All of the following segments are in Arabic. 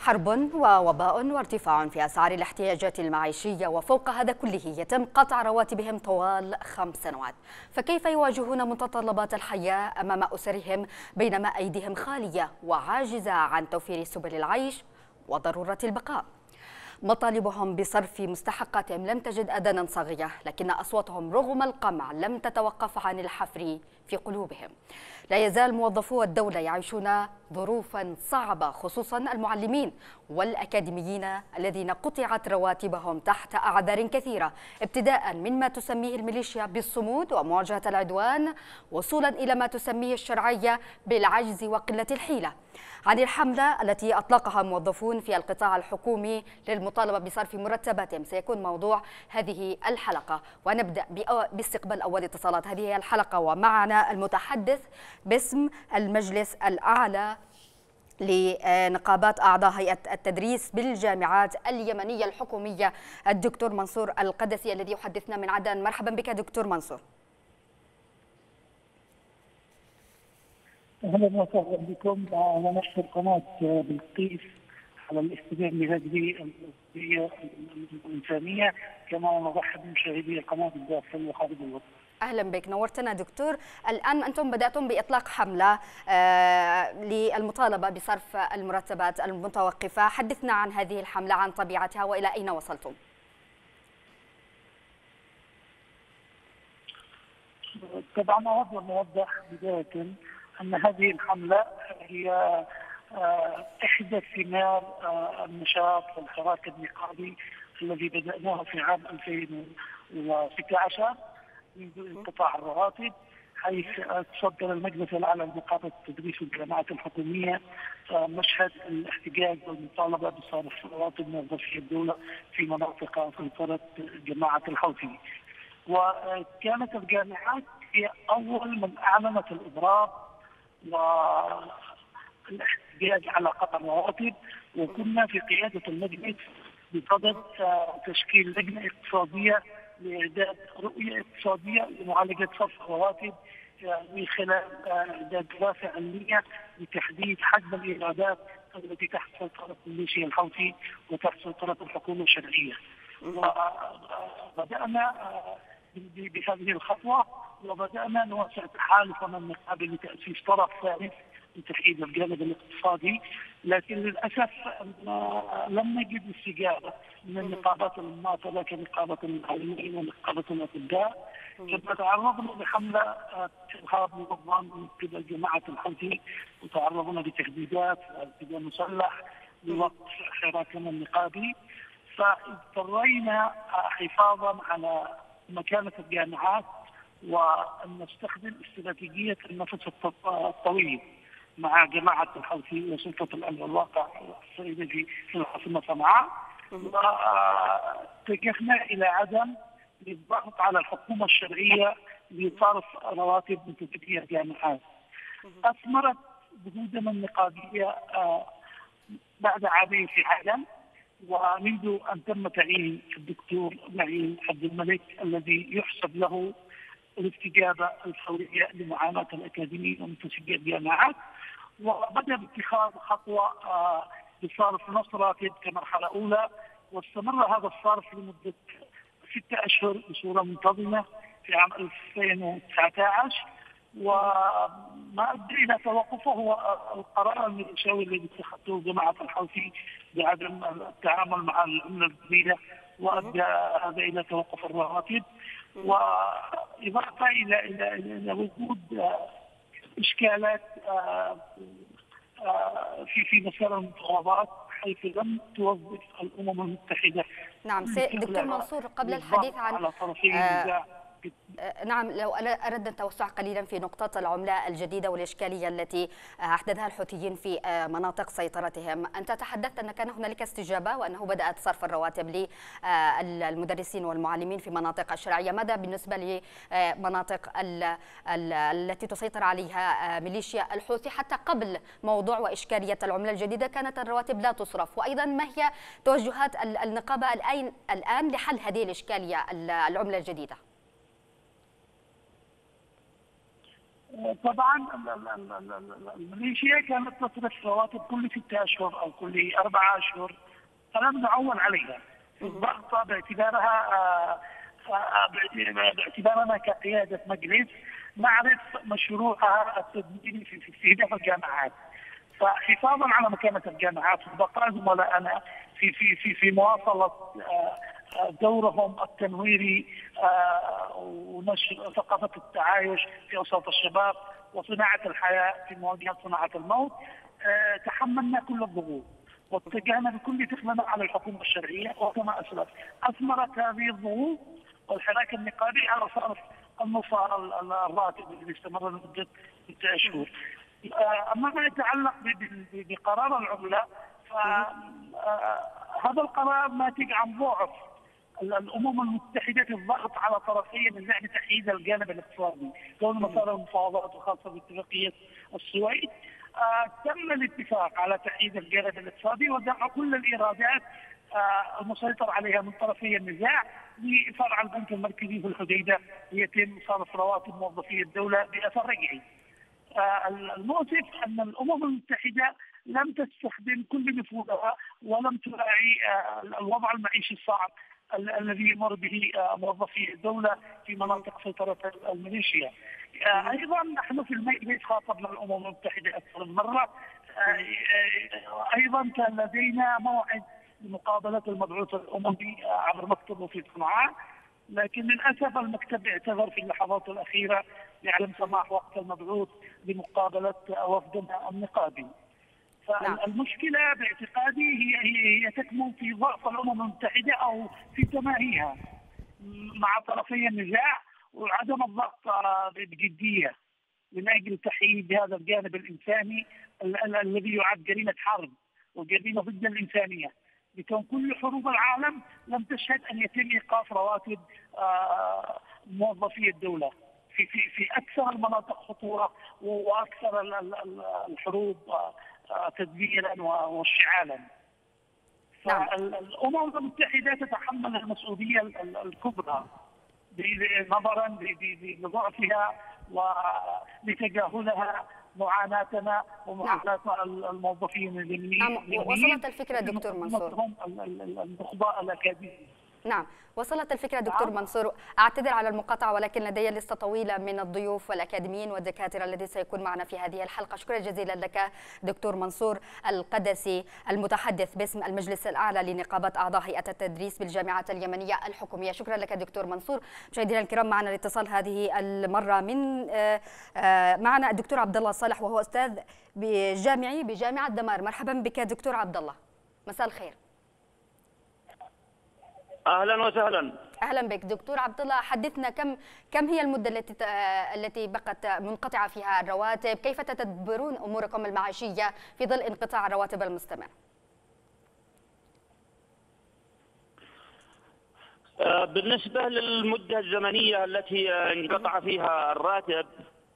حرب ووباء وارتفاع في أسعار الاحتياجات المعيشية، وفوق هذا كله يتم قطع رواتبهم طوال 5 سنوات. فكيف يواجهون متطلبات الحياة أمام أسرهم بينما أيديهم خالية وعاجزة عن توفير سبل العيش وضرورة البقاء؟ مطالبهم بصرف مستحقاتهم لم تجد أذانا صاغية، لكن أصواتهم رغم القمع لم تتوقف عن الحفر في قلوبهم. لا يزال موظفو الدولة يعيشون ظروفا صعبة، خصوصا المعلمين والأكاديميين الذين قطعت رواتبهم تحت أعذار كثيرة، ابتداء من ما تسميه الميليشيا بالصمود ومواجهة العدوان، وصولا إلى ما تسميه الشرعية بالعجز وقلة الحيلة. عن الحملة التي أطلقها موظفون في القطاع الحكومي للمطالبة بصرف مرتباتهم سيكون موضوع هذه الحلقة، ونبدأ باستقبال أول اتصالات هذه الحلقة. ومعنا المتحدث باسم المجلس الأعلى لنقابات أعضاء هيئة التدريس بالجامعات اليمنية الحكومية، الدكتور منصور القدسي، الذي يحدثنا من عدن. مرحبا بك دكتور منصور. أهلا وسهلا بكم ونشكر قناة بلقيس على الاهتمام بهذه القضية الإنسانية، كما نرحب بمشاهدي قناة الداخل وخارج الوطن. أهلا بك، نورتنا دكتور. الآن أنتم بدأتم بإطلاق حملة للمطالبة بصرف المرتبات المتوقفة. حدثنا عن هذه الحملة، عن طبيعتها، وإلى أين وصلتم؟ طبعا أود أن أوضح بداية أن هذه الحملة هي إحدى ثمار النشاط والحراك النقابي الذي بدأناه في عام 2016 منذ انقطاع الرواتب، حيث تصدر المجلس الأعلى لنقابة التدريس والجامعات الحكومية مشهد الاحتجاج والمطالبة بصرف رواتب موظفي الدولة في مناطق سيطرة جماعة الحوثي. وكانت الجامعات هي أول من أعلنت الإضراب والاحتجاج على قطع الرواتب، وكنا في قيادة المجلس بصدد تشكيل لجنة اقتصادية لإعداد رؤية اقتصادية لمعالجة صرف الرواتب من خلال إعداد دراسة علمية لتحديد حجم الإيرادات التي تحت سيطرة ميليشيا الحوثي وتحت سيطرة الحكومة الشرعية. وبدأنا بهذه الخطوة، وبدأنا نوسع تحالفنا النقابي لتأسيس طرف ثالث لتحديد الجانب الاقتصادي، لكن للأسف لم نجد استجابة من النقابات المماثلة كنقابة المعلمين ونقابة الأطباء. كما تعرضنا لحملة إرهاب منظم من قبل جماعة الحوثي، وتعرضنا لتهديدات وارتداد مسلح لوقف حراكنا النقابي، فاضطرينا حفاظا على مكانة الجامعات وأن نستخدم استراتيجية النفس الطويل مع جماعة الحوثي وسلطة الأمن والواقع السيدة في العاصمة صنعاء، واتجهنا إلى عدن للضغط على الحكومة الشرعية لصرف رواتب متدربي الجامعات. أثمرت جهودنا النقابية بعد عامين في عدن، ومنذ أن تم تعيين الدكتور معين عبد الملك الذي يحسب له الاستجابة الفورية لمعاناة الأكاديميين ومنتسبي الجامعات، وبدأ باتخاذ خطوة بصرف نص راتب كمرحلة أولى، واستمر هذا الصرف لمدة 6 أشهر بصورة منتظمة في عام 2019. وما أدى إلى توقفه هو القرار الميليشياوي الذي اتخذته جماعة الحوثي بعدم التعامل مع العملة الجديدة، وأدى هذا إلى توقف الرواتب، وإضافة إلى وجود إشكالات في مسار المفاوضات، حيث لم توظف الأمم المتحدة. نعم دكتور منصور، قبل الحديث عن على طرفي النزاع نعم، لو أردنا التوسع قليلا في نقطة العملة الجديدة والإشكالية التي أحدثها الحوثيين في مناطق سيطرتهم. أنت تحدثت أن كان هنالك استجابة وأنه بدأت صرف الرواتب للمدرسين والمعلمين في مناطق الشرعية. ماذا بالنسبة لمناطق التي تسيطر عليها ميليشيا الحوثي؟ حتى قبل موضوع وإشكالية العملة الجديدة كانت الرواتب لا تصرف، وأيضا ما هي توجهات النقابة الآن لحل هذه الإشكالية العملة الجديدة؟ طبعا الميليشيا كانت تصرف رواتب كل 6 اشهر او كل 4 اشهر، فلم نعول عليها في الضغط باعتبارنا كقياده مجلس نعرف مشروعها التدميري في استهداف الجامعات. فحفاظا على مكانه الجامعات وبقاء زملائنا في مواصله دورهم التنويري ونشر ثقافه التعايش في اوساط الشباب وصناعه الحياه في مواجهه صناعه الموت، تحملنا كل الضغوط واتجهنا بكل ثقلنا على الحكومه الشرعيه، وكما اسلفت اثمرت هذه الضغوط والحراك النقابي على صرف النص الراتب اللي استمر لمده 6 اشهر. اما ما يتعلق بقرار العمله، فهذا القرار ناتج عن ضعف الامم المتحده في الضغط على طرفي النزاع بتحييد الجانب الاقتصادي، كون مسار المفاوضات الخاصه باتفاقيه السويد تم الاتفاق على تحييد الجانب الاقتصادي ودفع كل الايرادات المسيطر عليها من طرفي النزاع لفرع البنك المركزي في الحديده ليتم صرف رواتب موظفي الدوله باثر رجعي. المؤسف ان الامم المتحده لم تستخدم كل نفوذها ولم تراعي الوضع المعيشي الصعب الذي يمر به موظفي الدوله في مناطق سيطره الميليشيا. ايضا نحن في المجلس خاطبنا الامم المتحده اكثر من مره. ايضا كان لدينا موعد لمقابله المبعوث الاممي عبر مكتبه في صنعاء، لكن للاسف المكتب اعتذر في اللحظات الاخيره لعدم سماح وقت المبعوث لمقابله وفدنا النقابي. فالمشكله باعتقادي هي تكمن في ضعف الامم المتحده او في تماهيها مع طرفي النزاع وعدم الضغط بجديه من اجل تحييد هذا الجانب الانساني الذي يعد جريمه حرب وجريمه ضد الانسانيه، بكون كل حروب العالم لم تشهد ان يتم ايقاف رواتب موظفي الدوله في اكثر المناطق خطوره واكثر الحروب تدميرا واشتعالا. فالامم المتحده تتحمل المسؤوليه الكبرى نظرا لضعفها ولتجاهلها معاناتنا ومعاناه الموظفين اليمنيين. وصلت الفكره دكتور منصور. النخباء الاكاديميين. نعم، وصلت الفكرة دكتور منصور. أعتذر على المقاطعة ولكن لدي لستة طويلة من الضيوف والأكاديميين والدكاترة الذي سيكون معنا في هذه الحلقة. شكرا جزيلا لك دكتور منصور القدسي المتحدث باسم المجلس الأعلى لنقابة أعضاء هيئة التدريس بالجامعات اليمنية الحكومية. شكرا لك دكتور منصور. مشاهدينا الكرام، معنا الاتصال هذه المرة من معنا الدكتور عبد الله صالح وهو أستاذ جامعي بجامعة دمار. مرحبا بك دكتور عبد الله، مساء الخير. اهلا وسهلا. اهلا بك دكتور عبد الله. حدثنا كم هي المده التي بقت منقطعه فيها الرواتب؟ كيف تتدبرون اموركم المعيشيه في ظل انقطاع الرواتب المستمر؟ بالنسبه للمده الزمنيه التي انقطع فيها الراتب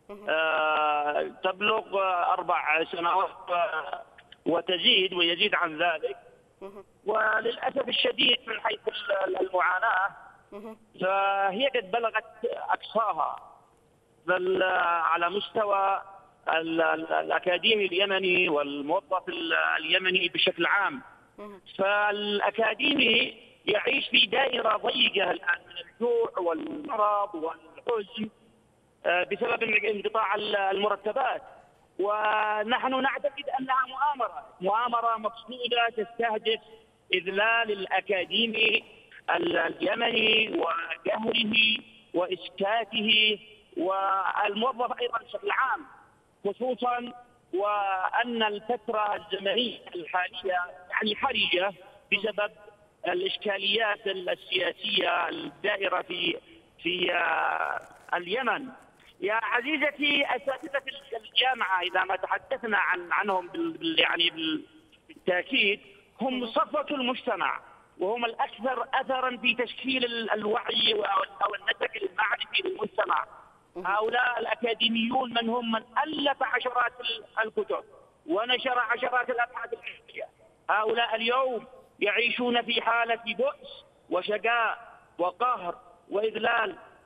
تبلغ 4 سنوات ويزيد عن ذلك. وللأسف الشديد من حيث المعاناة فهي قد بلغت أقصاها، بل على مستوى الأكاديمي اليمني والموظف اليمني بشكل عام. فالأكاديمي يعيش في دائرة ضيقة الآن من الجوع والمرض والحزن بسبب انقطاع المرتبات. ونحن نعتقد أنها مؤامرة مقصودة تستهدف إذلال الأكاديمي اليمني وقهره وإسكاته والموظف أيضا بشكل عام، خصوصا وأن الفترة الزمنية الحالية يعني حرجة بسبب الإشكاليات السياسية الدائرة في اليمن. يا عزيزتي، أساتذة الجامعة إذا ما تحدثنا عنهم يعني بالتأكيد هم صفوة المجتمع، وهم الأكثر أثرا في تشكيل الوعي أو النسق المعرفي للمجتمع. هؤلاء الأكاديميون من ألف عشرات الكتب ونشر عشرات الأبحاث العلمية. هؤلاء اليوم يعيشون في حالة بؤس وشقاء وقهر وإذلال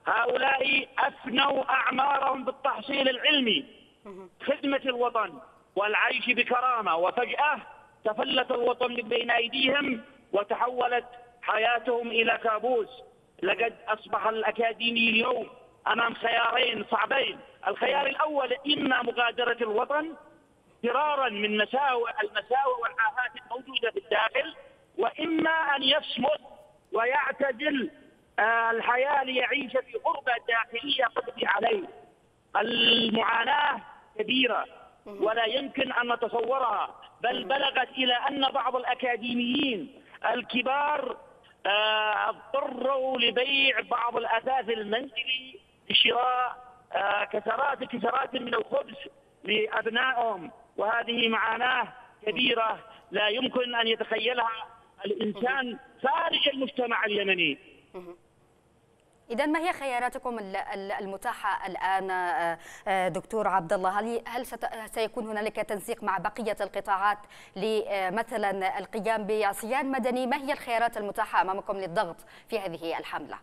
هؤلاء أفنوا أعمارهم بالتحصيل العلمي، خدمة الوطن والعيش بكرامة، وفجأة تفلت الوطن من بين أيديهم وتحولت حياتهم إلى كابوس. لقد أصبح الأكاديمي اليوم أمام خيارين صعبين. الخيار الأول إما مغادرة الوطن فرارا من المساوئ والعاهات الموجودة في الداخل، وإما أن يصمد ويعتزل الحياة ليعيش في غربة داخلية تقضي عليه. المعاناة كبيرة ولا يمكن أن نتصورها، بل بلغت إلى أن بعض الأكاديميين الكبار اضطروا لبيع بعض الأثاث المنزلي لشراء كسرات من الخبز لأبنائهم، وهذه معاناة كبيرة لا يمكن أن يتخيلها الإنسان خارج المجتمع اليمني. إذا ما هي خياراتكم المتاحة الآن دكتور عبد الله؟ هل سيكون هنالك تنسيق مع بقية القطاعات لمثلا القيام بعصيان مدني؟ ما هي الخيارات المتاحة أمامكم للضغط في هذه الحملة؟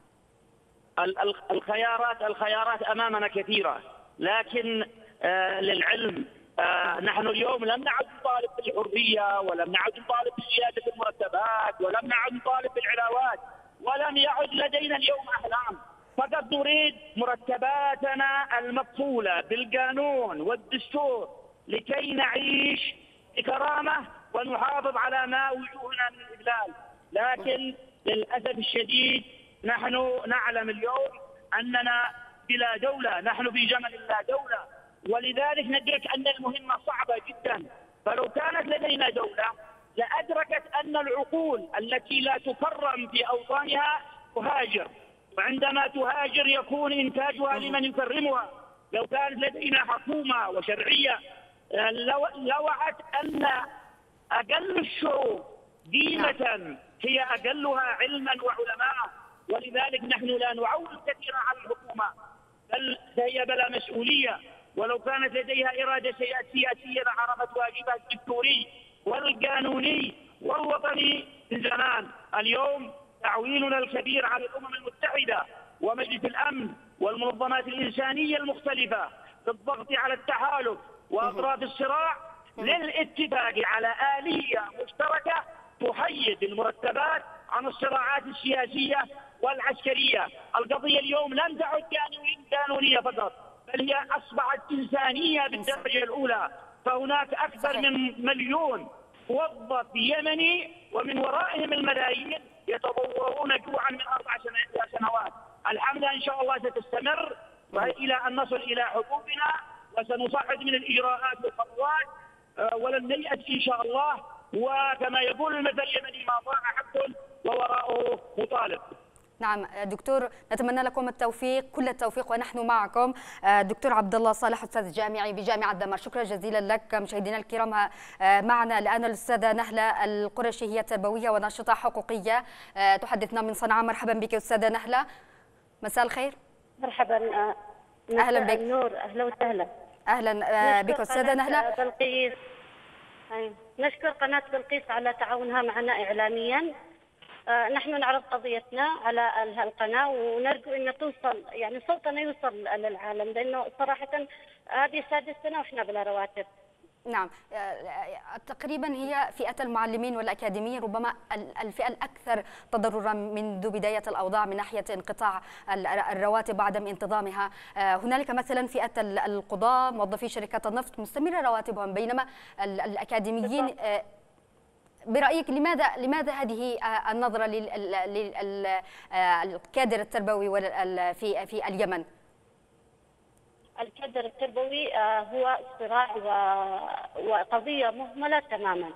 الخيارات أمامنا كثيرة، لكن للعلم نحن اليوم لم نعد نطالب بالحرية، ولم نعد نطالب بزيادة المرتبات، ولم نعد نطالب بالعلاوات، ولم يعد لدينا اليوم أحلام. فقط نريد مرتباتنا المكفولة بالقانون والدستور لكي نعيش بكرامة ونحافظ على ما وجوهنا من الإذلال. لكن للأسف الشديد نحن نعلم اليوم أننا بلا دولة، نحن في زمن لا دولة، ولذلك ندرك أن المهمة صعبة جدا. فلو كانت لدينا دولة لأدركت أن العقول التي لا تكرم في أوطانها تهاجر، وعندما تهاجر يكون إنتاجها لمن يكرمها. لو كانت لدينا حكومة وشرعية لوعت أن أقل الشعوب قيمة هي أقلها علما وعلماء، ولذلك نحن لا نعول كثيرا على الحكومة، بل هي بلا مسؤولية. ولو كانت لديها إرادة سياسية لعرفت واجبها الدستوري والقانوني والوطني من زمان. اليوم تعويلنا الكبير على الأمم المتحدة ومجلس الأمن والمنظمات الإنسانية المختلفة بالضغط على التحالف وأطراف الصراع للاتفاق على آلية مشتركة تحيد المرتبات عن الصراعات السياسية والعسكرية. القضية اليوم لم تعد قانونية فقط، بل هي أصبحت إنسانية بالدرجة الأولى. فهناك أكثر من مليون موظف يمني ومن ورائهم الملايين يتضورون جوعا من 4 سنوات. الحملة إن شاء الله ستستمر إلى أن نصل إلى حقوقنا، وسنصعد من الإجراءات والخطوات ولن نيأس إن شاء الله. وكما يقول المثل اليمني: ما ضاع حق ووراءه مطالب. نعم دكتور، نتمنى لكم التوفيق، كل التوفيق ونحن معكم. دكتور عبد الله صالح، أستاذ جامعي بجامعة دمر، شكرا جزيلا لك. مشاهدينا الكرام، معنا الآن الأستاذة نهلة القرشي، هي تربوية وناشطة حقوقية تحدثنا من صنعاء. مرحبا بك أستاذة نهلة، مساء الخير. مرحبا، أهلا بك. النور، أهلا وسهلا. أهلا بك أستاذة نهلة. بلقيس، نشكر قناة بلقيس على تعاونها معنا إعلاميا. نحن نعرض قضيتنا على القناة ونرجو أن توصل، يعني صوتنا يوصل للعالم، لأنه صراحة هذه 6 سنة وإحنا بلا رواتب. نعم، تقريبا هي فئة المعلمين والأكاديميين ربما الفئة الأكثر تضررا منذ بداية الأوضاع من ناحية انقطاع الرواتب وعدم انتظامها. هنالك مثلا فئة القضاة، موظفي شركات النفط مستمرة رواتبهم، بينما الأكاديميين برأيك لماذا هذه النظرة للكادر التربوي في اليمن؟ الكادر التربوي هو صراع وقضية مهملة تماما.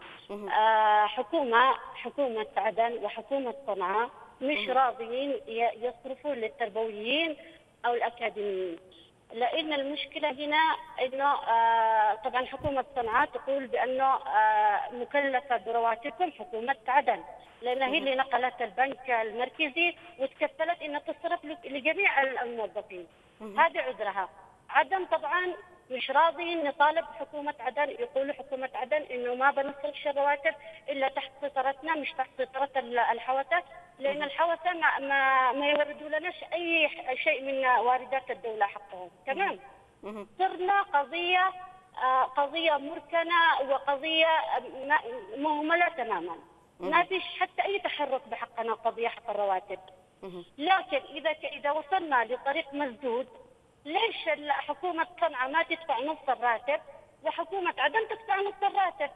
حكومة عدن وحكومة صنعاء مش راضيين يصرفون للتربويين أو الأكاديميين، لأن المشكلة هنا أنه طبعا حكومة صنعاء تقول بأنه مكلفة برواتبكم حكومة عدن، لأن هي اللي نقلت البنك المركزي وتكفلت أنها تصرف لجميع الموظفين. هذا عذرها. عدن طبعا مش راضيين نطالب حكومة عدن، يقولوا حكومة عدن إنه ما بنصرفش الرواتب إلا تحت سيطرتنا، مش تحت سيطرة الحوثة، لان الحوسه ما يوردوا لناش اي شيء من واردات الدوله حقهم. تمام. صرنا قضيه مركنه وقضيه مهمله تماما. ما فيش حتى اي تحرك بحقنا قضيه حق الرواتب. لكن اذا وصلنا لطريق مسدود، ليش حكومه صنعاء ما تدفع نص الراتب وحكومه عدن تدفع نص الراتب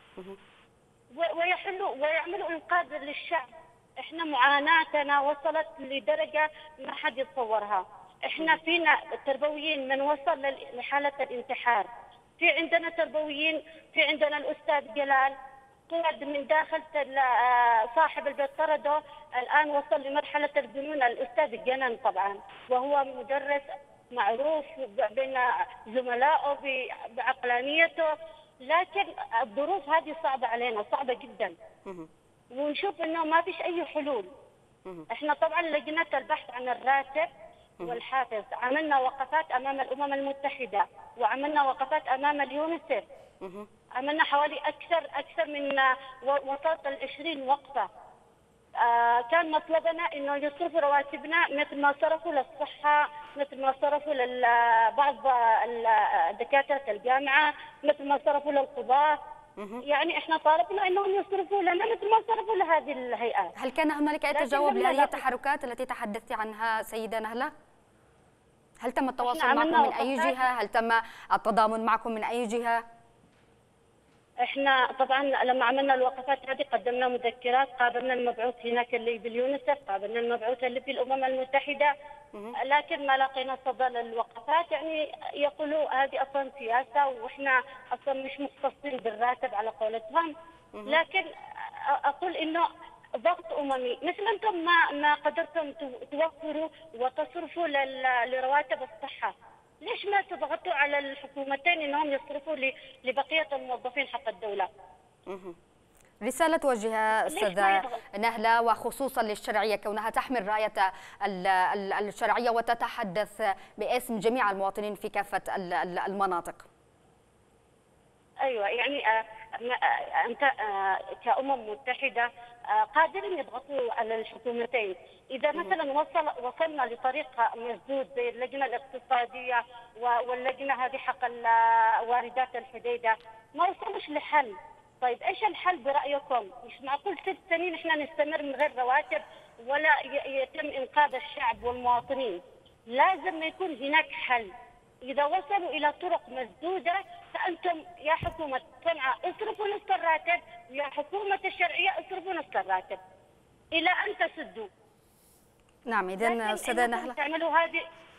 ويعملوا انقاذ للشعب؟ احنا معاناتنا وصلت لدرجه ما حد يتصورها. احنا فينا تربويين من وصل لحاله الانتحار، في عندنا تربويين، في عندنا الاستاذ جلال طرد من داخل صاحب البيت طرده، الان وصل لمرحله الجنون الاستاذ جنن طبعا، وهو مدرس معروف بين زملائه بعقلانيته، لكن الظروف هذه صعبه علينا، صعبه جدا. ونشوف انه ما فيش اي حلول. احنا طبعا لجنه البحث عن الراتب والحافز عملنا وقفات امام الامم المتحده، وعملنا وقفات امام اليونيسف، عملنا حوالي اكثر من وصلت 20 وقفه. كان مطلبنا انه يصرفوا رواتبنا مثل ما صرفوا للصحه، مثل ما صرفوا لبعض دكاتره الجامعه، مثل ما صرفوا للقضاه. يعني احنا طالبنا انهم يصرفوا لنا مثل ما صرفوا لهذه الهيئات. هل كان هنالك اي تجاوب لهذه التحركات التي تحدثت عنها سيده نهله؟ هل تم التواصل معكم من اي جهه؟ هل تم التضامن معكم من اي جهه؟ احنا طبعا لما عملنا الوقفات هذه قدمنا مذكرات، قابلنا المبعوث هناك اللي باليونيسف، قابلنا المبعوث اللي في الامم المتحده، لكن ما لقينا صدى للوقفات. يعني يقولوا هذه اصلا سياسه واحنا اصلا مش مختصين بالراتب على قولتهم. لكن اقول انه ضغط اممي، مثل انتم ما قدرتم توفروا وتصرفوا لرواتب الصحه، ليش ما تضغطوا على الحكومتين انهم يصرفوا لبقيه الموظفين حق الدوله؟ رسالة توجهها أستاذة نهلة، وخصوصا للشرعية كونها تحمل راية الشرعية وتتحدث باسم جميع المواطنين في كافة المناطق. ايوه، يعني انت كأمم متحدة قادرين يضغطوا على الحكومتين. اذا مثلا وصلنا لطريق مسدود زي اللجنه الاقتصاديه واللجنه هذه حق واردات الحديده ما وصلوش لحل. طيب ايش الحل برايكم؟ مش معقول 6 سنين احنا نستمر من غير رواتب ولا يتم انقاذ الشعب والمواطنين. لازم يكون هناك حل. إذا وصلوا إلى طرق مسدودة فأنتم يا حكومة صنعاء اصرفوا نصف الراتب، ويا حكومة الشرعية اصرفوا نصف الراتب إلى أن تسدوا. نعم، إذا أستاذة نهلة تعملوا هذه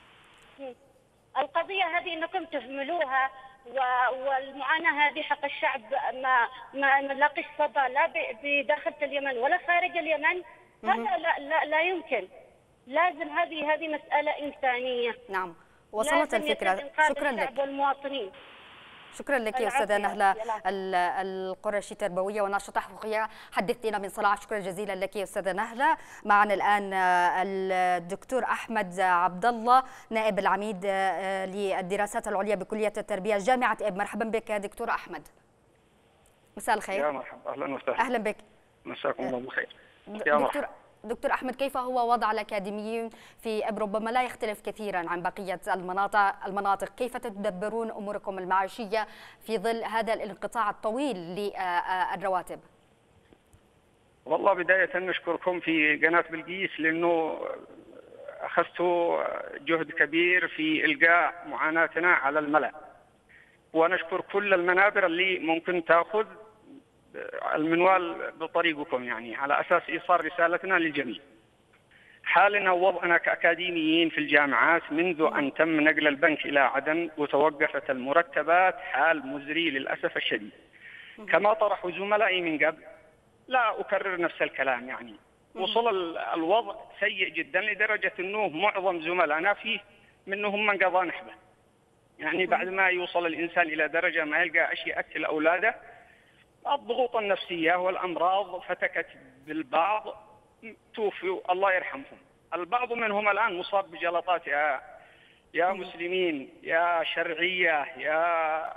القضية هذه، أنكم تهملوها، والمعاناة هذه حق الشعب ما نلاقيش صدى لا بداخل اليمن ولا خارج اليمن. هذا لا يمكن. لازم هذه مسألة إنسانية. نعم، وصلت الفكرة. شكرا لك. والمواطنين. شكرا لك يا أستاذة نهلة القرشي، تربوية وناشطة حقوقية، حدثتنا من صنعاء. شكرا جزيلا لك يا أستاذة نهلة. معنا الآن الدكتور أحمد عبد الله، نائب العميد للدراسات العليا بكلية التربية جامعة إب. مرحبا بك دكتور أحمد. مساء الخير. يا مرحبا، أهلا وسهلا. أهلا بك. مساكم الله بالخير. دكتور أحمد، كيف هو وضع الأكاديميين في إب؟ ربما لا يختلف كثيرا عن بقية المناطق. كيف تدبرون أموركم المعيشية في ظل هذا الانقطاع الطويل للرواتب؟ والله بداية نشكركم في قناة بلقيس لأنه أخذتوا جهد كبير في إلقاء معاناتنا على الملأ، ونشكر كل المنابر اللي ممكن تأخذ المنوال بطريقكم، يعني على أساس إيصال رسالتنا للجميع. حالنا ووضعنا كأكاديميين في الجامعات منذ أن تم نقل البنك إلى عدن وتوقفت المرتبات حال مزري للأسف الشديد. كما طرحوا زملائي من قبل، لا أكرر نفس الكلام. يعني وصل الوضع سيء جدا لدرجة أنه معظم زملائنا فيه منهم من قضى نحبه. يعني بعد ما يوصل الإنسان إلى درجة ما يلقى أشياء أكل أولاده، الضغوط النفسية والأمراض فتكت بالبعض، توفوا الله يرحمهم. البعض منهم الآن مصاب بجلطات. يا مسلمين، يا شرعية، يا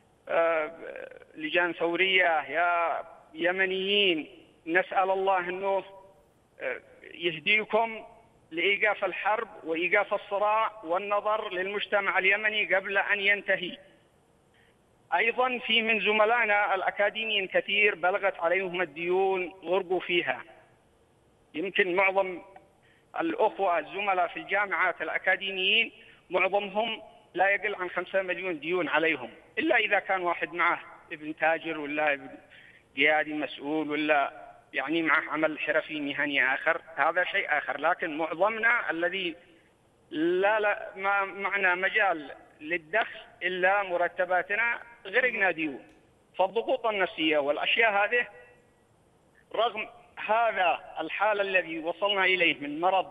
لجان ثورية، يا يمنيين، نسأل الله أنه يهديكم لإيقاف الحرب وإيقاف الصراع والنظر للمجتمع اليمني قبل أن ينتهي. أيضا في من زملائنا الأكاديميين كثير بلغت عليهم الديون غرقوا فيها. يمكن معظم الأخوة الزملاء في الجامعات الأكاديميين معظمهم لا يقل عن 5 مليون ديون عليهم، إلا إذا كان واحد معه ابن تاجر ولا ابن قيادي مسؤول ولا يعني معه عمل حرفي مهني آخر، هذا شيء آخر. لكن معظمنا الذي لا ما معنا مجال للدخل إلا مرتباتنا غرقنا ديون. فالضغوط النفسية والأشياء هذه رغم هذا الحال الذي وصلنا إليه من مرض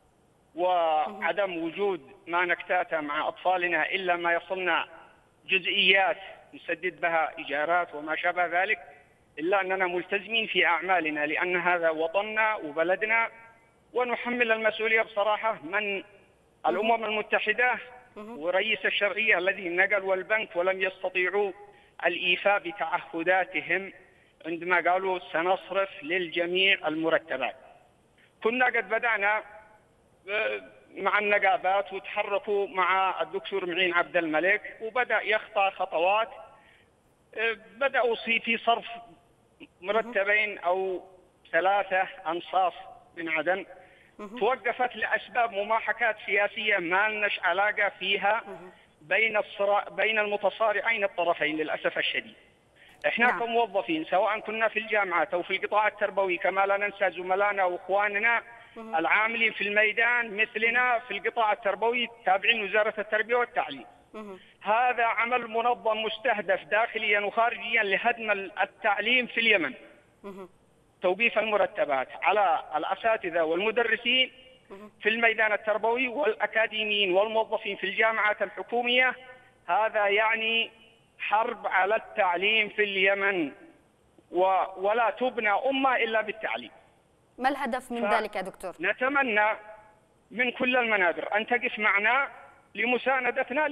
وعدم وجود ما نكتاته مع أطفالنا إلا ما يصلنا جزئيات نسدد بها إيجارات وما شابه ذلك، إلا أننا ملتزمين في أعمالنا لأن هذا وطننا وبلدنا، ونحمل المسؤولية بصراحة من الأمم المتحدة ورئيس الشرعية الذي نقل والبنك ولم يستطيعوا الإيفاء بتعهداتهم عندما قالوا سنصرف للجميع المرتبات. كنا قد بدأنا مع النقابات وتحركوا مع الدكتور معين عبد الملك وبدأ يخطى خطوات، بدأوا في صرف مرتبين أو 3 أنصاف من عدن، توقفت لأسباب مماحكات سياسية ما لناش علاقة فيها بين المتصارعين الطرفين للأسف الشديد. احنا كموظفين سواء كنا في الجامعات أو في القطاع التربوي، كما لا ننسى زملائنا وإخواننا العاملين في الميدان مثلنا في القطاع التربوي تابعين وزارة التربية والتعليم. هذا عمل منظم مستهدف داخليا وخارجيا لهدم التعليم في اليمن. توقيف المرتبات على الأساتذة والمدرسين في الميدان التربوي والأكاديميين والموظفين في الجامعات الحكومية، هذا يعني حرب على التعليم في اليمن، ولا تبنى أمة إلا بالتعليم. ما الهدف من ذلك يا دكتور؟ نتمنى من كل المنابر أن تقف معنا لمساندتنا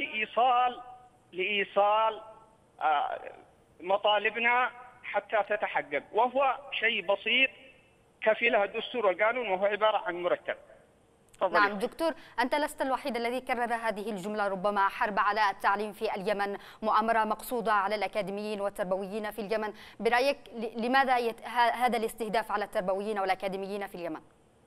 لإيصال مطالبنا حتى تتحقق، وهو شيء بسيط كفيله الدستور والقانون، وهو عبارة عن مرتب. نعم دكتور، أنت لست الوحيد الذي كرر هذه الجملة. ربما حرب على التعليم في اليمن مؤامرة مقصودة على الأكاديميين والتربويين في اليمن. برأيك لماذا هذا الاستهداف على التربويين والأكاديميين في اليمن؟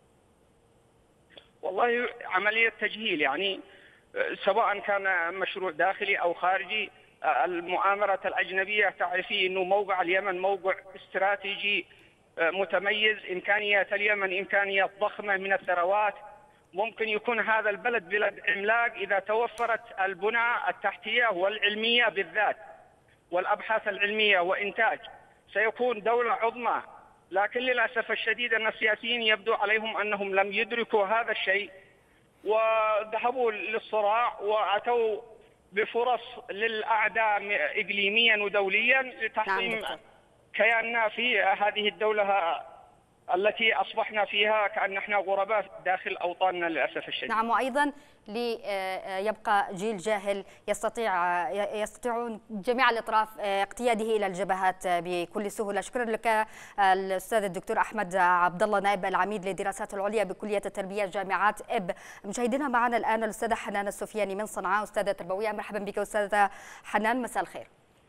والله عملية تجهيل، يعني سواء كان مشروع داخلي أو خارجي. المؤامرة الأجنبية تعرفي أنه موقع اليمن موقع استراتيجي متميز، إمكانيات اليمن إمكانيات ضخمة من الثروات. ممكن يكون هذا البلد بلد عملاق إذا توفرت البنى التحتية والعلمية بالذات والأبحاث العلمية وإنتاج، سيكون دولة عظمى. لكن للأسف الشديد أن السياسيين يبدو عليهم أنهم لم يدركوا هذا الشيء، وذهبوا للصراع وأتوا بفرص للأعداء إقليميا ودوليا لتحطيم كياننا في هذه الدولة التي أصبحنا فيها كأن نحن غرباء داخل أوطاننا للأسف الشديد. نعم، وأيضا ليبقى جيل جاهل يستطيعون جميع الأطراف اقتياده إلى الجبهات بكل سهولة. شكرا لك الأستاذ الدكتور أحمد عبد الله، نائب العميد للدراسات العليا بكلية التربية جامعات إب. مشاهدينا معنا الآن الأستاذة حنان السفياني من صنعاء، أستاذة تربوية. مرحبا بك أستاذة حنان، مساء الخير.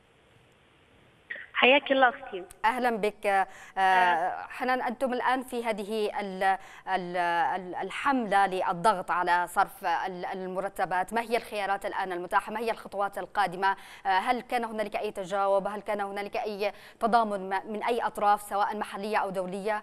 حياك الله اختي. اهلا بك حنان. انتم الان في هذه الحمله للضغط على صرف المرتبات، ما هي الخيارات الان المتاحه؟ ما هي الخطوات القادمه؟ هل كان هنالك اي تجاوب؟ هل كان هنالك اي تضامن من اي اطراف سواء محليه او دوليه؟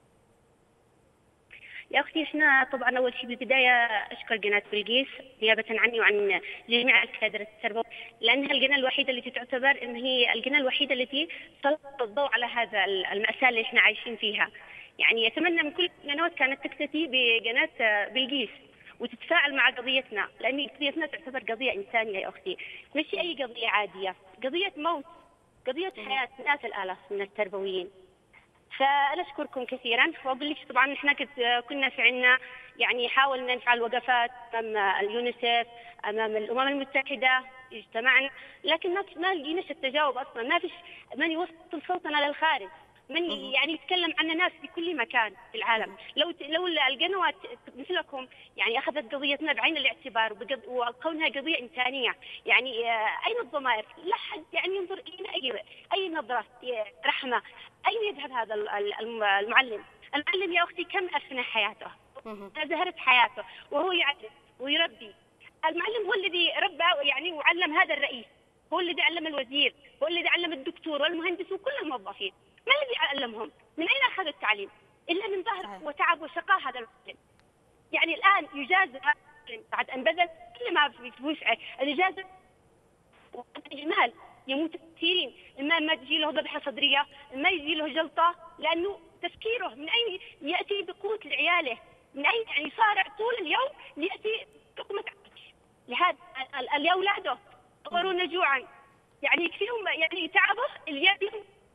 يا أختي إحنا طبعا أول شيء بالبداية أشكر قناة بلقيس نيابة عني وعن جميع الكادر التربوي، لأنها القناة الوحيدة التي تعتبر أن هي القناة الوحيدة التي سلطت الضوء على هذا المأساة اللي إحنا عايشين فيها. يعني أتمنى من كل القنوات كانت تكتفي بقناة بلقيس وتتفاعل مع قضيتنا، لأن قضيتنا تعتبر قضية إنسانية يا أختي، مش أي قضية عادية، قضية موت، قضية حياة مئات الآلاف من التربويين. فأنا أشكركم كثيرا، وأقول لك طبعا إحنا كنا في عنا يعني حاولنا نفعل وقفات أمام اليونيسف، أمام الأمم المتحدة، اجتمعنا، لكن ما لقيناش التجاوب أصلا، ما فيش من يوصل صوتنا للخارج. من يعني يتكلم عن ناس في كل مكان في العالم. لو القنوات مثلكم يعني اخذت قضيتنا بعين الاعتبار وكونها قضيه انسانيه، يعني اين الضمائر؟ لا حد يعني ينظر الينا اي نظره رحمه. اين يذهب هذا المعلم؟ المعلم يا اختي كم افنى حياته، زهرت حياته وهو يعلم ويربي. المعلم هو الذي ربى يعني وعلم هذا الرئيس، هو الذي علم الوزير، هو الذي علم الدكتور والمهندس وكل الموظفين. ما الذي علمهم؟ من أين أخذوا التعليم؟ إلا من ظهر وتعب وشقاء هذا المعلم. يعني الآن يجازى بعد أن بذل كل ما في وسعه، الإجازة والإجمال. يموت كثيرين، إما تجي له ذبحة صدرية، إما يجي له جلطة، لأنه تفكيره من أين يأتي بقوت لعياله؟ من أين يعني يصارع طول اليوم ليأتي لقمة عيش لهذا لأولاده يغرون جوعا، يعني يكفيهم يعني تعبه اليوم.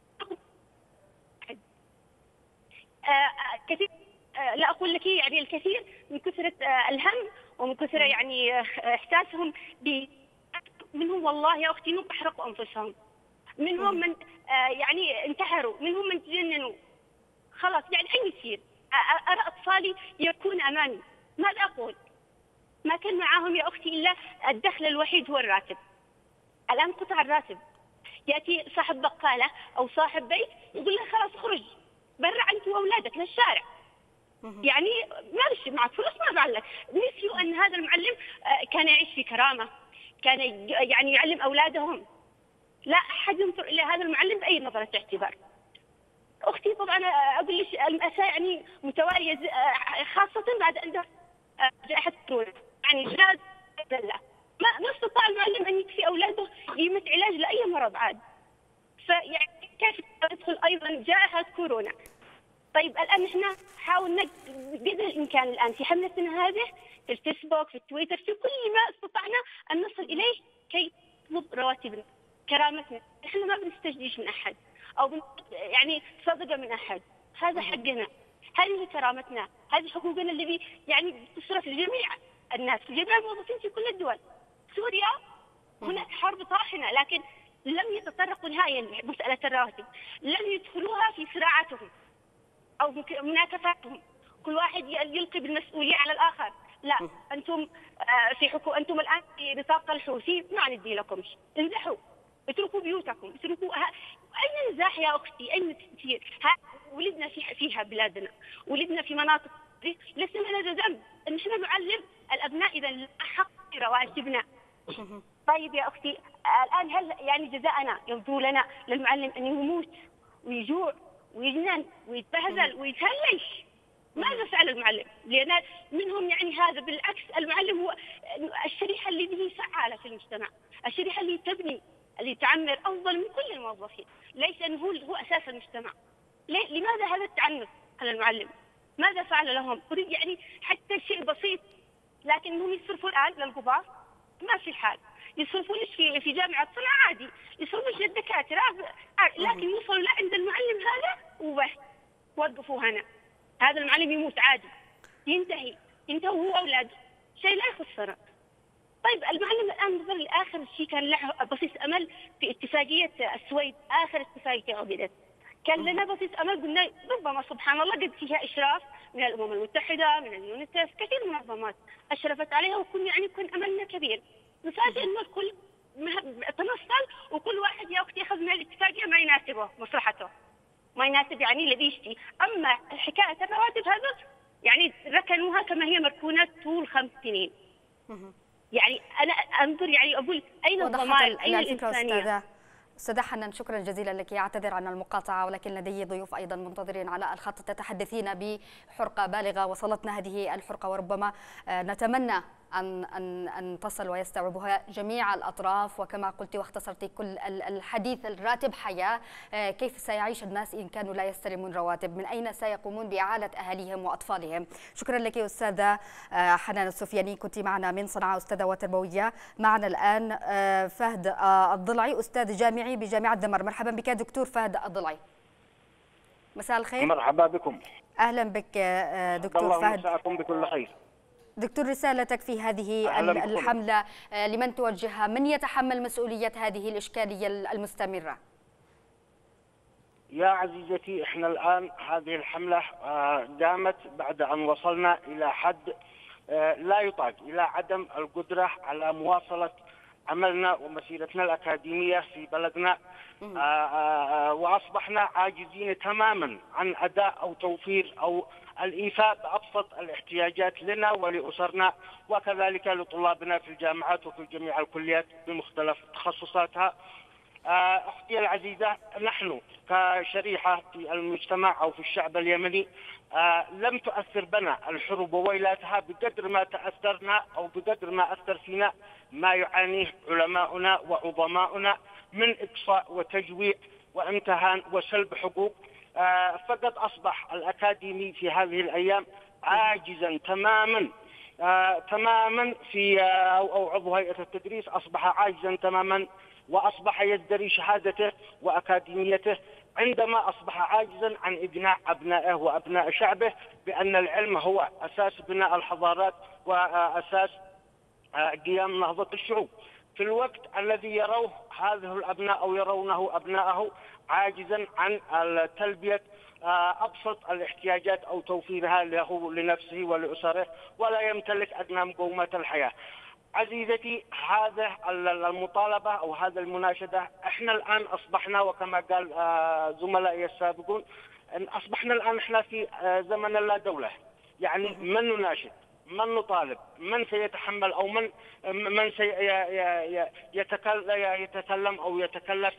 كثير لا أقول لك يعني الكثير من كثرة الهم ومن كثرة يعني إحساسهم منهم والله يا أختي نوم أحرقوا أنفسهم، منهم من يعني انتحروا، منهم من تجننوا. خلاص يعني أين يصير؟ أرى أطفالي يكون أمامي، ماذا أقول؟ ما كان معاهم يا أختي إلا الدخل الوحيد هو الراتب. الآن قطع الراتب، يأتي صاحب بقالة أو صاحب بيت يقول له خلاص اخرج برا أنت وأولادك للشارع. يعني ماشي معك فلوس ما بعلك. نسيوا أن هذا المعلم كان يعيش في كرامة، كان يعني يعلم أولادهم. لا أحد ينظر إلى هذا المعلم بأي نظرة اعتبار. أختي طبعا أقول لك المأساة يعني متوالية، خاصة بعد أن جائحة كورونا، يعني جاز لا ما استطاع المعلم أن يكفي أولاده قيمة علاج لأي مرض عاد. فيعني كيف تدخل أيضا جائحة كورونا؟ طيب الآن احنا حاولنا قدر الإمكان الآن في حملتنا هذه في الفيسبوك في التويتر في كل ما استطعنا أن نصل إليه كي نطلب رواتبنا كرامتنا. احنا ما بنستجديش من أحد أو يعني صدقة من أحد، هذا حقنا، هذه كرامتنا، هذه حقوقنا اللي يعني تصرف لجميع الناس جميع الموظفين في كل الدول. سوريا هناك حرب طاحنة لكن لم يتطرقوا نهائيا لمسألة الرواتب، لم يدخلوها في صراعاتهم أو مناكفاتهم، كل واحد يلقي بالمسؤولية على الآخر. لا أنتم أنتم الآن في نطاق الحوثي ما ندي لكم شيء، انزحوا، اتركوا بيوتكم، اتركوا أين نزاح يا أختي؟ أين تسير؟ ولدنا فيها بلادنا، ولدنا في مناطق لسنا لنا ذنب أن احنا نعلم الأبناء إذا لا حق في رواتبنا. طيب يا أختي الآن هل يعني جزاءنا يرجو لنا للمعلم أن يموت ويجوع ويجنن ويتبهدل ويتهلش؟ ماذا فعل المعلم؟ لأن منهم يعني هذا بالعكس، المعلم هو الشريحة اللي به فعالة في المجتمع، الشريحة اللي تبني اللي تعمر أفضل من كل الموظفين، ليس أنه هو أساس المجتمع. لماذا هذا التعنت على المعلم؟ ماذا فعل لهم؟ أريد يعني حتى شيء بسيط، لكنهم يصرفوا الآن للقضاة ما في حال، يصرفوا ليش في جامعة صنعاء عادي، يصرفوا ليش للدكاترة، لكن يوصلوا لعند المعلم هذا وبس وقفوا هنا. هذا المعلم يموت عادي، ينتهي هو وأولاده، شيء لا يخصنا. طيب المعلم الآن نظر لآخر شيء كان له بصيص أمل في اتفاقية السويد، آخر اتفاقية عقدت كان لنا بصيص أمل، قلنا ربما سبحان الله قد فيها إشراف من الأمم المتحدة من اليونيسف، كثير من المنظمات أشرفت عليها وكن يعني كن أملنا كبير. نفاجئ إنه الكل تنصل وكل واحد يا أختي يأخذ من الاتفاقية ما يناسبه مصلحته، ما يناسب يعني الذي يشتي. أما حكاية الرواتب هذا يعني ركنوها كما هي مركونة طول 5 سنين. يعني أنا أنظر يعني أقول أين الضمائر أين الإنسانية؟ أستاذة حنان شكرا جزيلا لك، أعتذر عن المقاطعة ولكن لدي ضيوف أيضا منتظرين على الخط. تتحدثين بحرقة بالغة، وصلتنا هذه الحرقة وربما نتمنى أن تصل ويستوعبها جميع الأطراف، وكما قلت واختصرت كل الحديث الراتب حياة. كيف سيعيش الناس إن كانوا لا يستلمون رواتب؟ من أين سيقومون بإعالة أهاليهم وأطفالهم؟ شكرا لك أستاذة حنان السفياني، كنت معنا من صنعاء أستاذة وتربوية. معنا الآن فهد الضلعي أستاذ جامعي بجامعة ذمر. مرحبا بك دكتور فهد الضلعي. مساء الخير. مرحبا بكم. أهلا بك دكتور فهد. مساءكم بكل خير. دكتور رسالتك في هذه الحملة لمن توجهها؟ من يتحمل مسؤولية هذه الإشكالية المستمرة؟ يا عزيزتي احنا الآن هذه الحملة قامت بعد أن وصلنا إلى حد لا يطاق، إلى عدم القدرة على مواصلة عملنا ومسيرتنا الأكاديمية في بلدنا، وأصبحنا عاجزين تماما عن أداء أو توفير أو الإيفاء بأبسط الاحتياجات لنا ولأسرنا، وكذلك لطلابنا في الجامعات وفي جميع الكليات بمختلف تخصصاتها. أختي العزيزة، نحن كشريحة في المجتمع أو في الشعب اليمني لم تؤثر بنا الحروب وويلاتها بقدر ما تأثرنا أو بقدر ما أثر فينا ما يعانيه علماؤنا وعظماؤنا من إقصاء وتجويع وامتهان وسلب حقوق. فقد أصبح الأكاديمي في هذه الأيام عاجزا تماما في أو عضو هيئة التدريس أصبح عاجزا تماما، وأصبح يزدري شهادته وأكاديميته عندما أصبح عاجزا عن إقناع أبنائه وأبناء شعبه بأن العلم هو أساس بناء الحضارات وأساس قيام نهضة الشعوب، في الوقت الذي يروه هذه الأبناء أو يرونه أبنائه عاجزا عن تلبية أبسط الاحتياجات أو توفيرها له لنفسه ولأسره، ولا يمتلك أدنى مقومات الحياة. عزيزتي، هذا المطالبة أو هذا المناشدة، احنا الآن أصبحنا وكما قال زملائي السابقون، أصبحنا الآن احنا في زمن لا دولة، يعني من نناشد، من نطالب، من سيتحمل أو من يتكلم أو يتكلف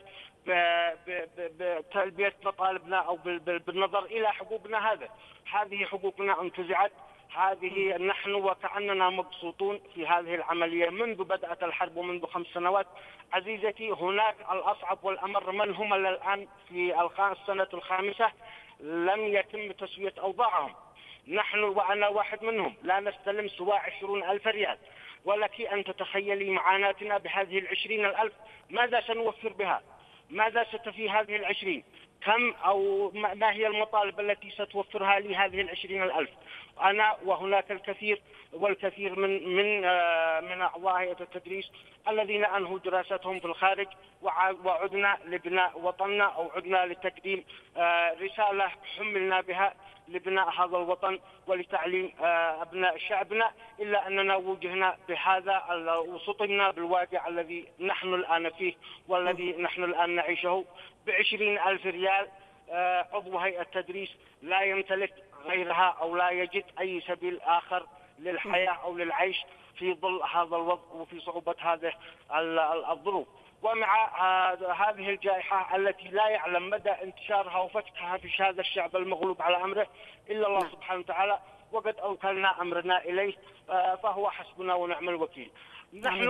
بتلبية مطالبنا أو بالنظر إلى حقوقنا. هذه حقوقنا انتزعت، هذه نحن وكأننا مبسوطون في هذه العملية منذ بدأت الحرب ومنذ 5 سنوات. عزيزتي، هناك الأصعب والأمر من هم الآن في السنة الخامسة لم يتم تسوية أوضاعهم. نحن وأنا واحد منهم لا نستلم سوى 20,000 ريال، ولك أن تتخيلي معاناتنا بهذه 20,000. ماذا سنوفر بها؟ ماذا ستفي هذه 20؟ كم أو ما هي المطالب التي ستوفرها لي هذه 20,000؟ أنا وهناك الكثير والكثير من أعضاء هيئة التدريس الذين أنهوا دراستهم في الخارج وعدنا لبناء وطننا أو عدنا لتقديم رسالة حملنا بها لبناء هذا الوطن ولتعليم أبناء شعبنا، إلا أننا وجهنا بهذا وصطمنا بالواقع الذي نحن الآن فيه والذي نحن الآن نعيشه. ب20,000 ريال عضو هيئة التدريس لا يمتلك غيرها أو لا يجد أي سبيل آخر للحياة أو للعيش في ظل هذا الوضع وفي صعوبة هذه الظروف. ومع هذه الجائحة التي لا يعلم مدى انتشارها وفتحها في هذا الشعب المغلوب على أمره إلا الله سبحانه وتعالى، وقد أوكلنا أمرنا إليه فهو حسبنا ونعم الوكيل. نحن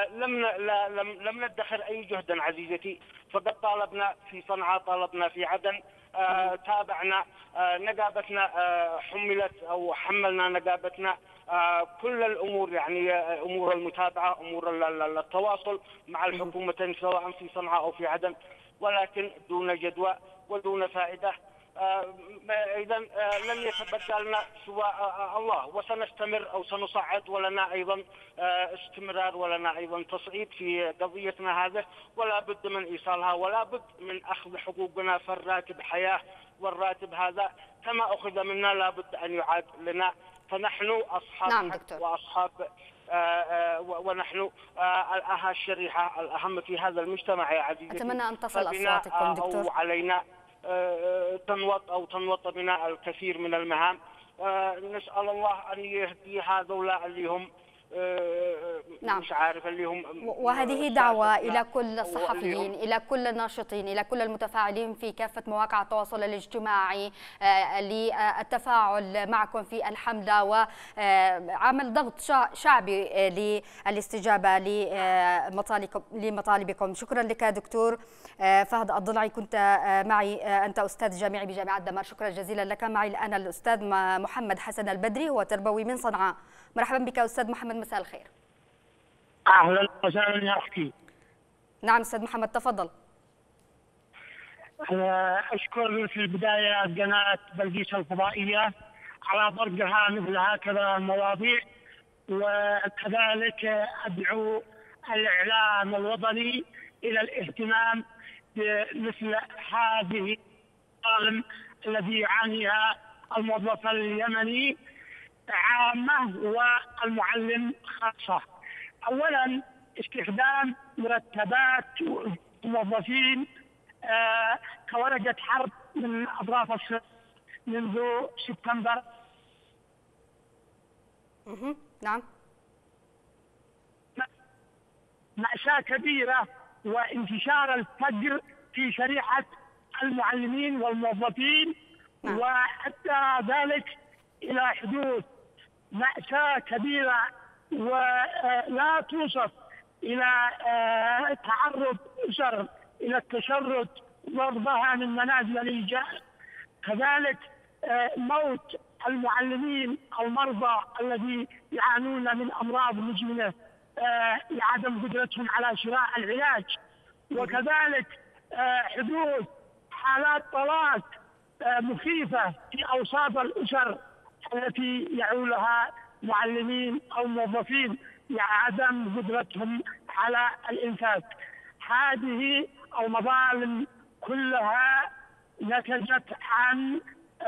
لم ندخر أي جهد عزيزتي، فقد طالبنا في صنعاء، طالبنا في عدن، تابعنا نقابتنا، حملت أو حملنا نقابتنا كل الأمور، يعني أمور المتابعة، أمور التواصل مع الحكومتين سواء في صنعاء أو في عدن، ولكن دون جدوى ودون فائدة. إذا لن يتبقى لنا سوى الله، وسنستمر أو سنصعد، ولنا أيضا استمرار ولنا أيضا تصعيد في قضيتنا هذه، ولا بد من إيصالها، ولا بد من أخذ حقوقنا. فالراتب حياة، والراتب هذا كما أخذ منا لا بد أن يعاد لنا. فنحن أصحاب حق وأصحاب ونحن الشريحة الأهم في هذا المجتمع يا عزيزتي. أتمنى أن تصل أصواتكم دكتور. أو علينا تنوط بنا الكثير من المهام. نسأل الله أن يهدي هذولا اللي هم مش عارف اللي هم، وهذه دعوة إلى كل الصحفيين، إلى كل الناشطين، إلى كل المتفاعلين في كافة مواقع التواصل الاجتماعي للتفاعل معكم في الحملة وعمل ضغط شعبي للاستجابة لمطالبكم. شكرا لك دكتور فهد الضلعي، كنت معي، أنت أستاذ جامعي بجامعة دمار. شكرا جزيلا لك. معي الآن الأستاذ محمد حسن البدري، هو تربوي من صنعاء. مرحبا بك أستاذ محمد، مساء الخير. أهلا وسهلا يا أختي. نعم أستاذ محمد، تفضل. أشكر في البداية قناة بلقيس الفضائية على طرقها مثل هكذا المواضيع، وكذلك أدعو الإعلام الوطني إلى الاهتمام بمثل هذه المظالم الذي يعانيها الموظف اليمني عامة والمعلم خاصة. أولا استخدام مرتبات الموظفين كورقة حرب من أطراف الصراع منذ سبتمبر. نعم. مأساة كبيرة وانتشار الفقر في شريحة المعلمين والموظفين، وحتى ذلك إلى حدود مأساة كبيرة ولا توصف إلى تعرض أسر إلى التشرد ضربها من منازل الإيجار. كذلك موت المعلمين المرضى الذي يعانون من أمراض مزمنة لعدم قدرتهم على شراء العلاج، وكذلك حدوث حالات طلاق مخيفة في أوساط الأسر التي يعولها معلمين أو موظفين لعدم قدرتهم على الإنفاق. هذه المظالم كلها نتجت عن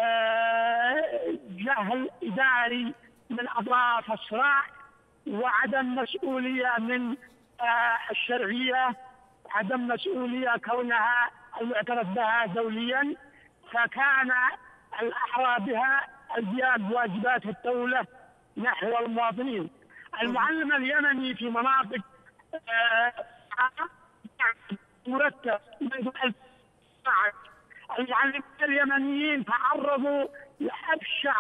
جهل إداري من أطراف الصراع، وعدم مسؤولية من الشرعية، عدم مسؤولية كونها المعترف بها دوليا، فكان الأحرى بها القيام بواجبات الدولة نحو المواطنين. المعلم اليمني في مناطق مرتب منذ 2012 المعلمين اليمنيين تعرضوا لأبشع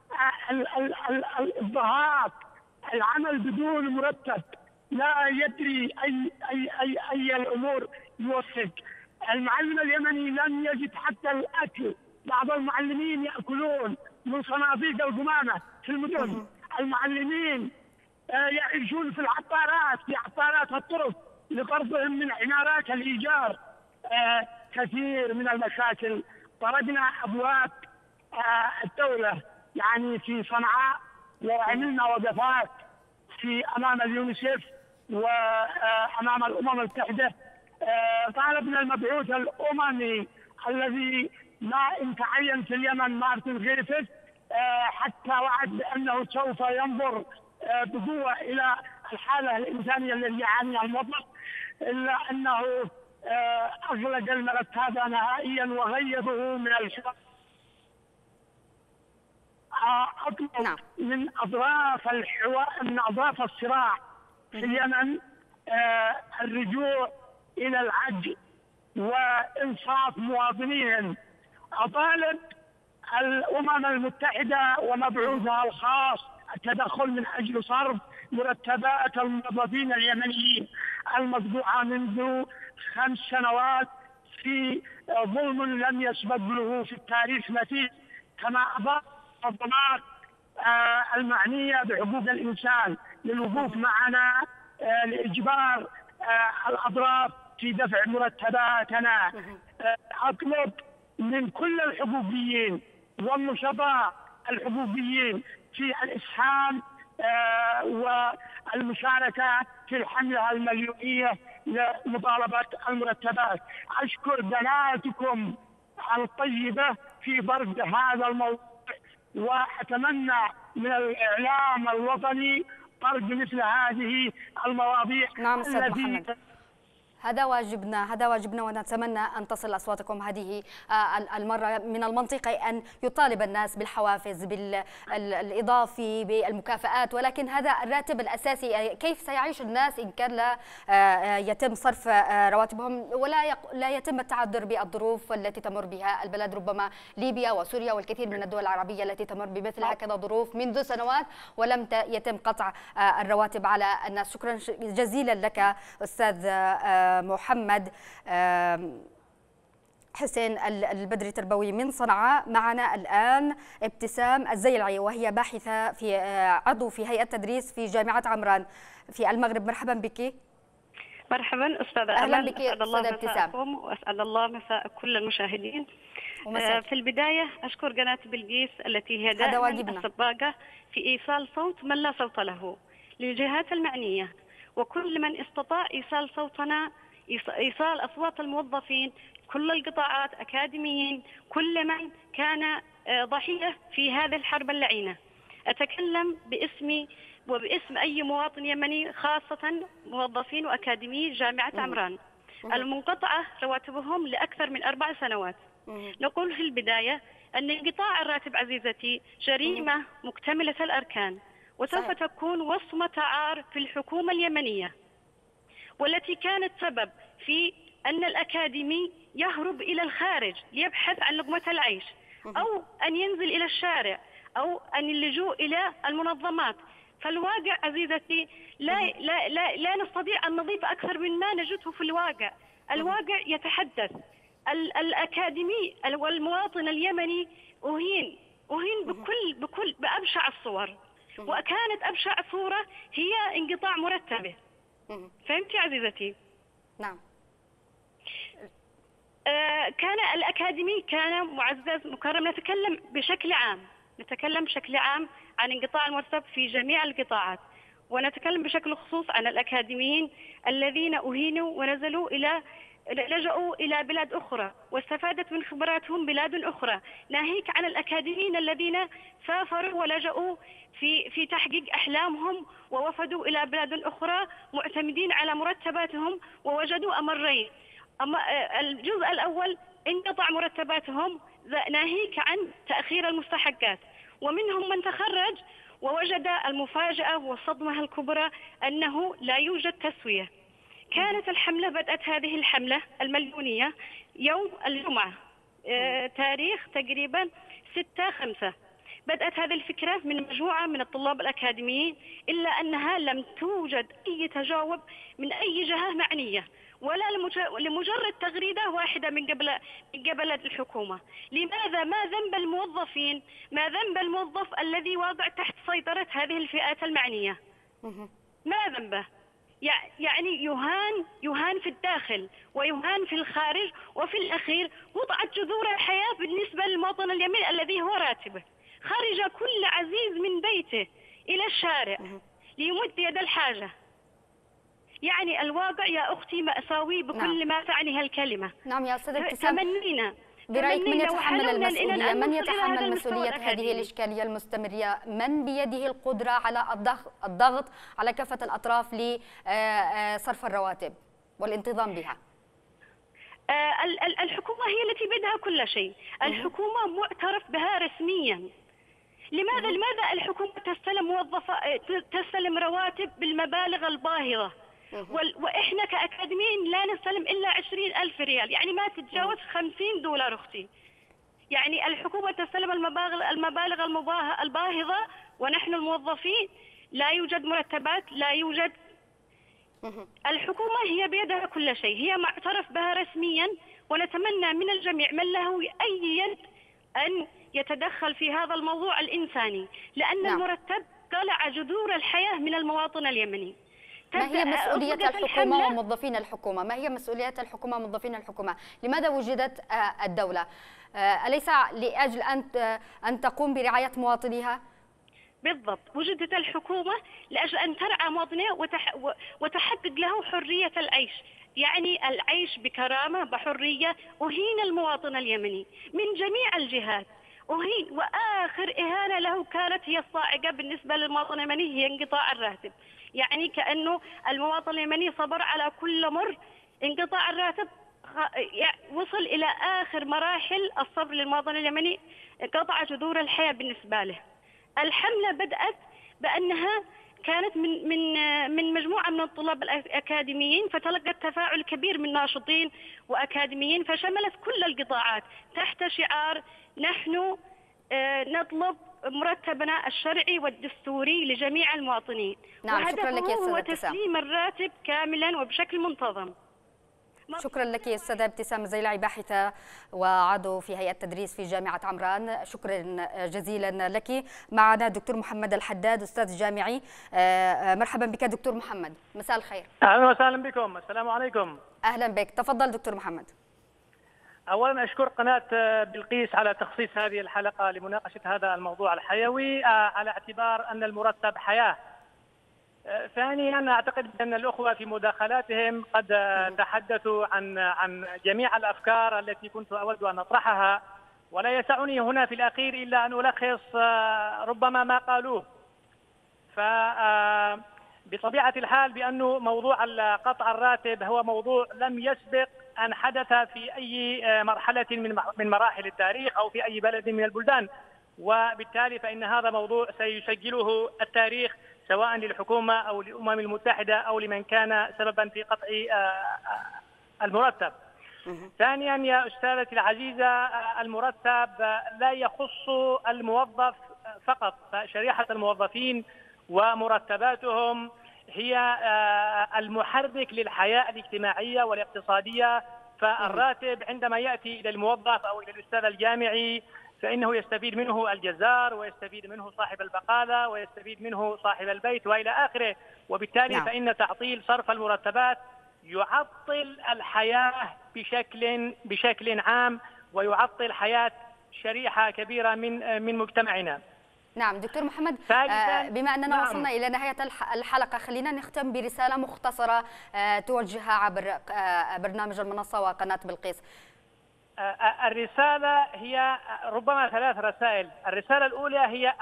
الإضطهاد، العمل بدون مرتب، لا يدري أي الأمور يوفق. المعلم اليمني لم يجد حتى الأكل، بعض المعلمين يأكلون من صناديق القمامة في المدن. المعلمين يعيشون في العطارات، في عطارات الطرق لقرضهم من عمارات الإيجار. كثير من المشاكل. طردنا أبواب الدولة يعني في صنعاء، وعملنا وقفات في أمام اليونيسف وأمام الأمم المتحدة. طالبنا المبعوث الأممي الذي نائم تعين في اليمن مارتن غريفيث حتى وعد بأنه سوف ينظر بقوة إلى الحالة الإنسانية التي يعانيها الموظف، إلا أنه أغلق الملف هذا نهائيا وغيبه من الشرع. أطلب من أطراف الصراع في اليمن الرجوع إلى العدل وإنصاف مواطنيهم. أطالب الأمم المتحدة ومبعوثها الخاص التدخل من أجل صرف مرتبات الموظفين اليمنيين المطبوعة منذ 5 سنوات في ظلم لم يسبق له في التاريخ مثيل، كما أضاف المنظمات المعنية بحقوق الإنسان للوقوف معنا لإجبار الأطراف في دفع مرتباتنا. أطلب من كل الحقوقيين والنشطاء الحقوقيين في الإسهام والمشاركة في الحملة المليونية لمطالبة المرتبات. أشكر قناتكم الطيبة في برد هذا الموضوع، وأتمنى من الإعلام الوطني برد مثل هذه المواضيع. نعم أستاذ محمد، هذا واجبنا ونتمنى أن تصل أصواتكم هذه المرة. من المنطقي أن يطالب الناس بالحوافز بالإضافي بالمكافآت، ولكن هذا الراتب الأساسي كيف سيعيش الناس إن كان لا يتم صرف رواتبهم ولا يتم التعذر بالظروف التي تمر بها البلاد، ربما ليبيا وسوريا والكثير من الدول العربية التي تمر بمثل هكذا ظروف منذ سنوات ولم يتم قطع الرواتب على الناس. شكرا جزيلا لك أستاذ محمد حسين البدري تربوي من صنعاء. معنا الآن ابتسام الزيلعي وهي باحثة في عضو في هيئة تدريس في جامعة عمران في المغرب. مرحبا بك. مرحبا أستاذة أهلا أمل، بك أسعد الله ابتسام، مساءكم وأسعد الله مساء كل المشاهدين. في البداية أشكر قناة بلقيس التي هي دائما السباقة في إيصال صوت من لا صوت له للجهات المعنية، وكل من استطاع إيصال صوتنا إيصال أصوات الموظفين، كل القطاعات، أكاديميين، كل من كان ضحية في هذه الحرب اللعينة. أتكلم باسمي وباسم أي مواطن يمني، خاصة موظفين وأكاديميين جامعة عمران المنقطعة رواتبهم لأكثر من 4 سنوات. نقول في البداية أن انقطاع الراتب عزيزتي جريمة مكتملة الأركان، وسوف تكون وصمة عار في الحكومة اليمنية، والتي كانت سبب في أن الأكاديمي يهرب إلى الخارج ليبحث عن لقمة العيش، أو أن ينزل إلى الشارع، أو أن اللجوء إلى المنظمات. فالواقع عزيزتي لا نستطيع أن نضيف أكثر من ما نجده في الواقع. الواقع يتحدث. الأكاديمي والمواطن اليمني أهين بأبشع الصور، وكانت أبشع صورة هي انقطاع مرتبه. فهمتي عزيزتي؟ نعم. كان الأكاديمي كان معزز مكرم. نتكلم بشكل عام عن انقطاع المرتب في جميع القطاعات، ونتكلم بشكل خصوص عن الأكاديميين الذين أهينوا ونزلوا لجأوا إلى بلاد أخرى واستفادت من خبراتهم بلاد أخرى، ناهيك عن الأكاديميين الذين سافروا ولجأوا في تحقيق أحلامهم ووفدوا إلى بلاد أخرى معتمدين على مرتباتهم ووجدوا أمرين. الجزء الأول انقطع مرتباتهم ناهيك عن تأخير المستحقات، ومنهم من تخرج ووجد المفاجأة والصدمة الكبرى أنه لا يوجد تسوية. كانت الحملة، بدأت هذه الحملة المليونية يوم الجمعة تاريخ تقريبا 6/5. بدأت هذه الفكرة من مجموعة من الطلاب الأكاديميين، إلا أنها لم توجد أي تجاوب من أي جهة معنية، ولا لمجرد تغريدة واحدة من قبل الحكومة. لماذا؟ ما ذنب الموظفين؟ ما ذنب الموظف الذي واقع تحت سيطرة هذه الفئات المعنية؟ ما ذنبه؟ يعني يهان في الداخل ويهان في الخارج، وفي الأخير وضعت جذور الحياة بالنسبة للمواطن اليمني الذي هو راتبه. خرج كل عزيز من بيته إلى الشارع ليمد يد الحاجة. يعني الواقع يا أختي مأساوي بكل ما تعنيها الكلمة. نعم يا أستاذة ابتسام، تمنينا برأيك من يتحمل المسؤولية؟ من يتحمل مسؤولية هذه الإشكالية المستمرة؟ من بيده القدرة على الضغط على كافة الأطراف لصرف الرواتب والانتظام بها؟ الحكومة هي التي بيدها كل شيء. الحكومة معترف بها رسميا. لماذا الحكومة تستلم رواتب بالمبالغ الباهظة، وإحنا كأكاديميين لا نستلم إلا 20,000 ريال، يعني ما تتجاوز $50 أختي. يعني الحكومة تستلم المبالغ الباهظة، ونحن الموظفين لا يوجد مرتبات، لا يوجد. الحكومة هي بيدها كل شيء، هي معترف بها رسميا، ونتمنى من الجميع من له أي يد أن يتدخل في هذا الموضوع الإنساني، لأن المرتب قلع جذور الحياة من المواطن اليمني. ما هي مسؤولية الحكومة وموظفين الحكومة؟ ما هي مسؤولية الحكومة وموظفين الحكومة؟ لماذا وجدت الدولة؟ أليس لأجل أن تقوم برعاية مواطنيها؟ بالضبط، وجدت الحكومة لأجل أن ترعى مواطنيها وتحقق له حرية العيش، يعني العيش بكرامة بحرية. أهين المواطن اليمني من جميع الجهات، أهين، وآخر إهانة له كانت هي الصاعقة بالنسبة للمواطن اليمني، هي انقطاع الراتب. يعني كأنه المواطن اليمني صبر على كل مر. انقطاع الراتب وصل إلى آخر مراحل الصبر للمواطن اليمني، انقطع جذور الحياة بالنسبة له. الحملة بدأت بأنها كانت من مجموعة من الطلاب الأكاديميين، فتلقت تفاعل كبير من ناشطين وأكاديميين، فشملت كل القطاعات تحت شعار نحن نطلب مرتبنا الشرعي والدستوري لجميع المواطنين. نعم، شكرا لك يا وهدفه هو تسليم الراتب كاملا وبشكل منتظم. شكرا لك يا أستاذة ابتسام زيلعي، باحثة وعضو في هيئة تدريس في جامعة عمران. شكرا جزيلا لك. معنا دكتور محمد الحداد، أستاذ جامعي. مرحبا بك دكتور محمد، مساء الخير. أهلا وسهلا بكم، السلام عليكم. أهلا بك، تفضل دكتور محمد. أولا أشكر قناة بلقيس على تخصيص هذه الحلقة لمناقشة هذا الموضوع الحيوي، على اعتبار أن المرتب حياة. ثانيا أعتقد أن الأخوة في مداخلاتهم قد تحدثوا عن جميع الأفكار التي كنت أود أن أطرحها، ولا يسعني هنا في الأخير إلا أن ألخص ربما ما قالوه. فبطبيعة الحال بأنه موضوع قطع الراتب هو موضوع لم يسبق أن حدث في أي مرحلة من مراحل التاريخ أو في أي بلد من البلدان، وبالتالي فإن هذا موضوع سيسجله التاريخ سواء للحكومة أو للأمم المتحدة أو لمن كان سببا في قطع المرتب. ثانيا يا أستاذتي العزيزة، المرتب لا يخص الموظف فقط، فشريحة الموظفين ومرتباتهم هي المحرك للحياة الاجتماعية والاقتصادية. فالراتب عندما يأتي إلى الموظف أو إلى الأستاذ الجامعي فإنه يستفيد منه الجزار، ويستفيد منه صاحب البقالة، ويستفيد منه صاحب البيت وإلى آخره. وبالتالي فإن تعطيل صرف المرتبات يعطل الحياة بشكل عام، ويعطل حياة شريحة كبيرة من مجتمعنا. نعم دكتور محمد، بما أننا وصلنا إلى نهاية الحلقة، خلينا نختم برسالة مختصرة توجهها عبر برنامج المنصة وقناة بلقيس. الرسالة هي ربما 3 رسائل. الرسالة الأولى هي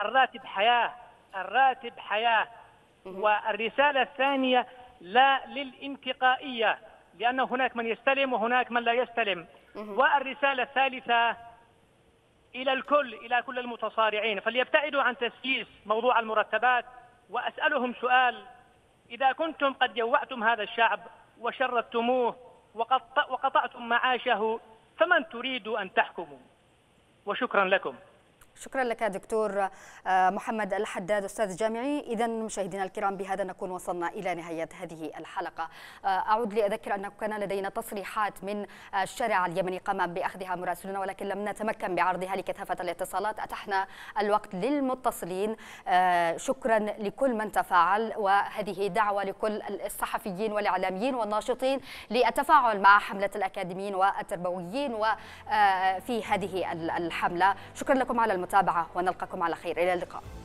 الراتب حياة، والرسالة الثانية لا للانتقائية، لأن هناك من يستلم وهناك من لا يستلم. والرسالة الثالثة إلى الكل، إلى كل المتصارعين، فليبتعدوا عن تسييس موضوع المرتبات. وأسألهم سؤال: إذا كنتم قد جوعتم هذا الشعب وشردتموه وقطعتم معاشه، فمن تريد أن تحكموا؟ وشكرا لكم. شكرا لك دكتور محمد الحداد أستاذ جامعي. إذا مشاهدينا الكرام، بهذا نكون وصلنا إلى نهاية هذه الحلقة. أعود لأذكر أنه كان لدينا تصريحات من الشارع اليمني قام بأخذها مراسلون، ولكن لم نتمكن بعرضها لكثافة الاتصالات. أتحنا الوقت للمتصلين. شكرا لكل من تفاعل، وهذه دعوة لكل الصحفيين والإعلاميين والناشطين للتفاعل مع حملة الأكاديميين والتربويين وفي هذه الحملة. شكرا لكم على المتابعة، ونلقاكم على خير. إلى اللقاء.